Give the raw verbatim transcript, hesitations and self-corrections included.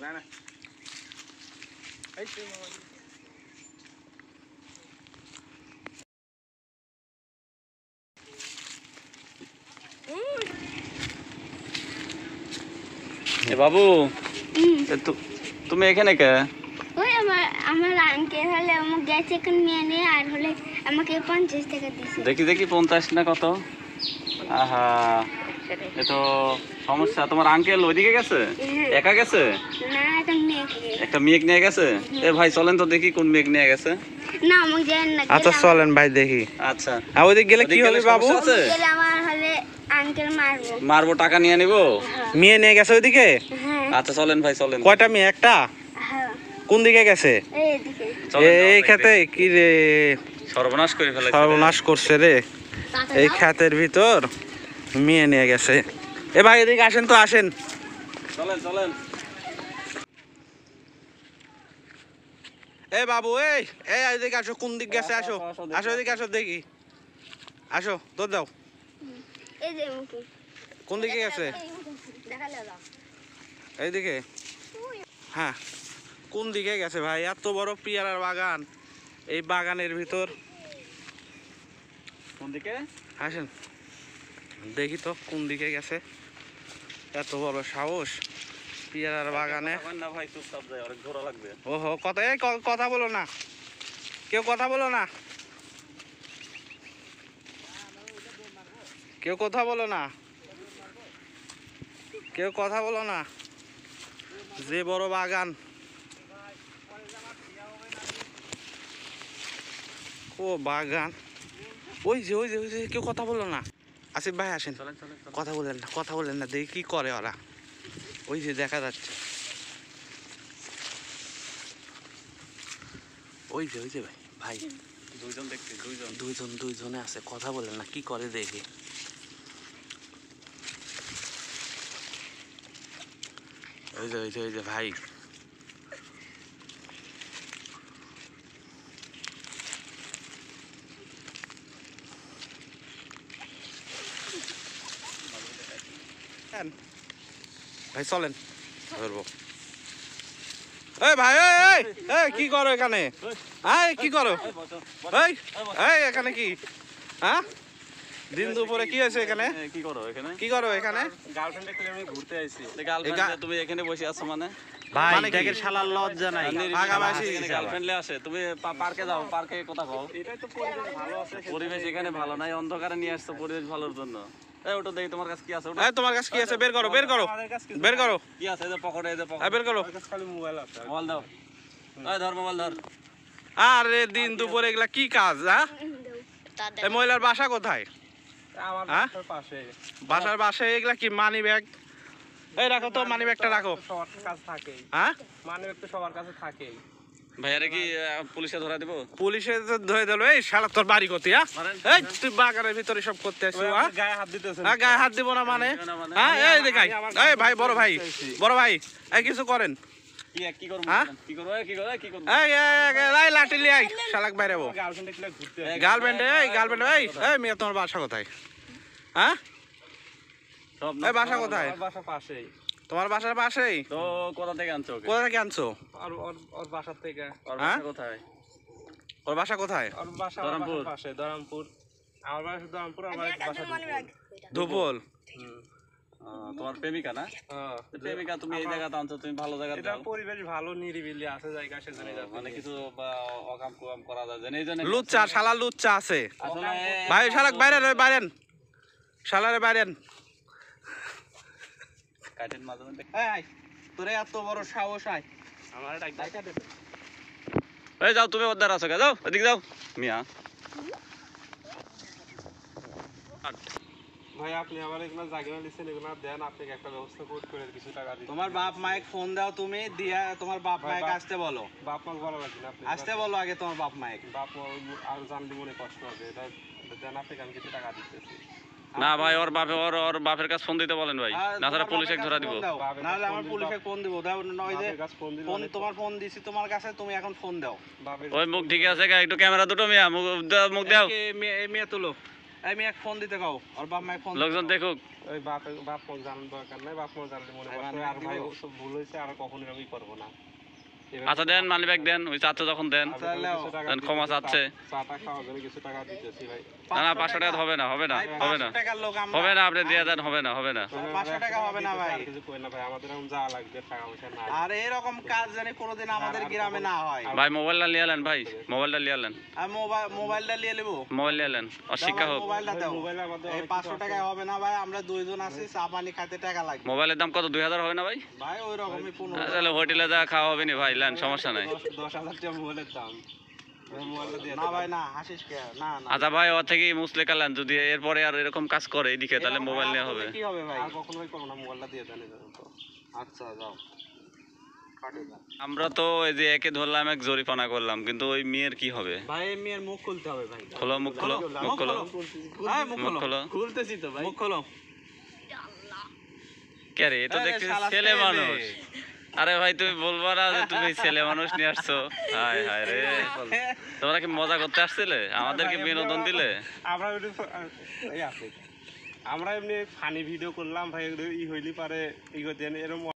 না না এই তো এ বাবু তুমি এখানে কে? ওই আমার আমার আঙ্কেল হলে আমাকে গ্যাস চিকেন নিয়ে নিয়ে আর হলে আমাকে পঞ্চাশ টাকা দিয়েছে। দেখি দেখি পঞ্চাশ না কত? আহা এ তো সমস্যা। তোমার আঙ্কেল ওইদিকে গেছে? একা গেছে? না একটা মেয়ে একটা মেয়ে নিয়ে গেছে। এ ভাই চলেন তো দেখি কোন মেয়ে নিয়ে গেছে। না আমাকে জানেন না। আচ্ছা চলেন ভাই দেখি। আচ্ছা আর ওইদিকে গেলে কি হবে বাবু? গেলে আমার হলে আঙ্কেল মারবো। মারবো টাকা নিয়ে নিব? মেয়ে নিয়ে গেছে ওইদিকে? হ্যাঁ। আচ্ছা চলেন ভাই চলেন। কয়টা মেয়ে? একটা? হ্যাঁ। কোন দিকে গেছে? এইদিকে। এই খেতে কি রে সর্বনাশ করে ফেলেছে। সর্বনাশ করছে রে। এই খেতের ভিতর মেয়ে নিয়ে গেছে। এ ভাই এদিকে আসেন তো আসেন। চলেন চলেন। এ বাবু এই এই এদিকে আসো। কোন দিক গেছে? আসো আসো এদিকে আসো দেখি। আসো দৌড় দাও। এই যে মুখে। কোন দিকে গেছে? দেখালে দাও। এইদিকে? হ্যাঁ কোন দিকে গেছে ভাই? এত বড় পেয়ারার বাগান, এই বাগানের ভিতর কোন দিকে? আসেন দেখি তো কোন দিকে গেছে। এত বড় সাহস পেয়ারার বাগানে। না ভাই চুপচাপ যাই, অনেক ঘোরা লাগবে। ওহো কথা এই ক- কথা বলো না, কেউ কথা বলো না, কেউ কথা বলো না, কেউ কথা বলো না। যে বড় বাগান, ও বাগান। ওই যে ওই যে ওই যে কেউ কথা বলো না। আসিফ ভাই আসেন। চলেন চলেন চলেন। কথা বলেন না, কথা বলেন না, দেখি কি করে ওরা। ওই যে দেখা যাচ্ছে, ওই যে ওই যে ভাই ভাই দুইজন দেখছি, দুইজন দুইজন দুইজনে আছে, কথা বলেন না, কি করে দেখি। ওই যে ওই যে ওই যে ভাই ভাই চলেন ধরবো। এই ভাই এই এই এই কি করো এখানে? এই কি করো? এই এই এখানে কি? হ্যাঁ দিন দুপুরে কি হয়েছে এখানে? কি করো এখানে? কি করো এখানে? গার্লফ্রেন্ড দেখলে আমি ঘুরতে আইছি। গার্লফ্রেন্ড তুমি এখানে বসে আছো মানে? ভাই দেখে শালার লজ্জা নাই। ভাগাভাগি গার্লফ্রেন্ড লে আসে, তুমি পার্কে যাও, পার্কে কথা কও। এটাই তো পরিবেশ ভালো আছে। পরিবেশ এখানে ভালো নাই, অন্ধকারে নিয়ে আসছো পরিবেশ ভালোর জন্য। এই ওটা দেখি তোমার কাছে কি আছে। এই তোমার কাছে কি আছে? বের করো বের করো বের করো। কি আছে? এই যে পকেটে, এই যে এই পকেটে বের করো। খালি মোবাইল আছে। মোবাইল দাও। এই ধর মোবাইল ধর। আরে দিন দুপুরে এগুলা কি কাজ? হ্যাঁ এই মহিলার বাসা কোথায়? আমার হ্যাঁ? বাসার পাশে। বাসার বাসায় এগুলা কি? Money bag? এই রাখো তো, মানি ব্যাগটা রাখো। সবার কাছে থাকেই। হ্যাঁ মানি ব্যাগ তো সবার কাছে থাকেই। ভাইয়ারে কি পুলিশে ধরা দেব? পুলিশে তো ধরে দিল। এই শালা তোর বাড়ি কোথায়? হ্যাঁ এই তুই বাগানের ভিতরে সব করতে আসছিস? হ্যাঁ গায়ে হাত দিতেছেন। হ্যাঁ গায়ে হাত দিব না মানে? হ্যাঁ এই দেখাই। এই ভাই বড় ভাই বড় ভাই এই কিছু করেন? কি কি করব? হ্যাঁ? কি করব? কি করব? কি করব? এই এই লাঠি লিয়ে আই, শালাক বাইরে বো। গার্লফ্রেন্ড দেখলে ঘুরতে। গার্লফ্রেন্ড এই গার্লফ্রেন্ড এই এই মেয়ে তোমার বাসা কোথায়? হ্যাঁ সব এই বাসা কোথায়? আমার বাসা পাশেই। তোমার বাসার পাশেই? তো কোথা থেকে আনছো ওকে? কোথা থেকে আনছো? আর ওর ওর বাসা থেকে। ওর হ্যাঁ? বাসা কোথায়? ওর বাসা কোথায়? ওর বাসা আমার বাসার পাশে, দরামপুর। আমার বাসা দরামপুর, আমার বাসা ধুপল। হুম। তোমার প্রেমিকা না? হ্যাঁ। প্রেমিকা তুমি এই জায়গাতে আনছো, তুমি ভালো জায়গা দাও। এটা পরিবেশ ভালো, নিরিবিলি আছে জায়গা, সেজন্য মানে কিছু অকাম কুকাম করা যায় না, এইজন্য। লুচ্চা শালা লুচ্চা আছে আসলে ভাই। শালাক বাইরে রে বাইরেন, শালারে বাইরেন। কাটেন মাঝে মধ্যে। এই তোরে এত বড় সাহস আয় আমার ডাক ডাকা দে। এই যাও, তুমি ওদার আছো, যাও এদিকে যাও মিয়া। ভাই আপনি আমার এগুলো জায়গা লিখছেন, এগুলো দেন, আপনাকে একটা ব্যবস্থা করতে করে কিছু টাকা দিই। তোমার বাপ মায়ের ফোন দাও তুমি, দিয়া তোমার বাপ মায়ের আসতে বলো। বাপ মা বলা লাগবে না, আপনি আসতে বলো আগে তোমার বাপ মায়ের। বাপ মা আর জানলে মনে কষ্ট হবে, এটা দেন, আপনাকে আমি কিছু টাকা দিতেছি। না ভাই, ওর বাপে ওর ওর বাপের কাছে ফোন দিতে বলেন ভাই, না তারা পুলিশে ধরা দিব। না হলে আমার পুলিশে ফোন দিব। দাও নয় যে ফোন, তোমার ফোন দিছি তোমার কাছে, তুমি এখন ফোন দাও। ওই মুখ ঠিক আছে, একটু ক্যামেরা দুটো মিয়া মুখ দাও, মুখ দাও। এই মেয়ে তুলো, এই মেয়ে ফোন দিতে কও আর বাপ মাই ফোন লোকজন দেখুক। ওই বাপ বাপ ফোন জানার দরকার নাই, বাপ ফোন জানলে মনে করছে আর ভাই সব ভুল হয়েছে, আর কখনো এরকমই করবো না। আচ্ছা দেন, মানি ব্যাগ দেন, ওই চাচ্ছে যখন দেন, দেন, ক্ষমা চাচ্ছে। চাটা খাওয়ার জন্য কিছু টাকা দিতেছি ভাই। না না পাঁচশো টাকা হবে না, হবে না, হবে না, টাকার লোক আমরা হবে না, আপনি দিয়ে দেন, হবে না, হবে না। পাঁচশো টাকা হবে না ভাই। আর কিছু কই না ভাই, আমাদের এখন যা লাগবে টাকা পয়সা নাই। আর এরকম কাজ জানি কোনোদিন আমাদের গ্রামে না হয়। ভাই মোবাইলটা নিয়ে এলেন, ভাই মোবাইলটা নিয়ে এলেন, আর মোবাইল মোবাইলটা নিয়ে নেবো, মোবাইল নিয়ে এলেন, অশিক্ষা হোক। মোবাইলটা দাও। মোবাইলে আমাদের এই পাঁচশো টাকায় হবে না ভাই, আমরা দুইজন আছি, চা পানি খাইতে টাকা লাগবে মোবাইলের দাম কত, দুই হাজার হবে না ভাই? ভাই। ওই রকমই পনেরো আহ, তাহলে হোটেলে যা খাওয়া হবে না ভাই, লেন, সমস্যা নাই। দশ দশ হাজার টাকা মোবাইলের দাম, ওই মোবাইলটা দিয়ে না ভাই, না হাসিস কে, না না আচ্ছা ভাই, ওর থেকে মুসলে কালান, যদি এরপরে আর এরকম কাজ করে এদিকে, তাহলে মোবাইল নেওয়া হবে। কি হবে ভাই? আর কখনোই করবো না, মোবাইলটা দিয়ে দেন এদের তো। আচ্ছা যাও, কাটে দাও আমরা তো এই যে একে ধরলাম, এক জরিপানা করলাম, কিন্তু ওই মেয়ের কি হবে? ভাই। এই মেয়ের মুখ খুলতে হবে ভাই। খোলো, মুখ খোলো, মুখ খোলো, হ্যাঁ, মুখ মুখ খোলো। খোলো। খুলতেছি তো ভাই, মুখ খোলো। কে রে, এটা আরে দেখতেছি শালা ছেলে ছেলে। মানুষ। আরে ভাই তুমি বলবো না যে তুমি ছেলে মানুষ নিয়ে আসছো? হায় হায় রে, তোমরা কি মজা করতে আসছিলে, আমাদেরকে বিনোদন দিলে? আমরা এমনি- এই আছে। আমরা এমনি ফানি ভিডিও করলাম ভাই, এগুলো ই হইলি পারে ই করতেন এরকম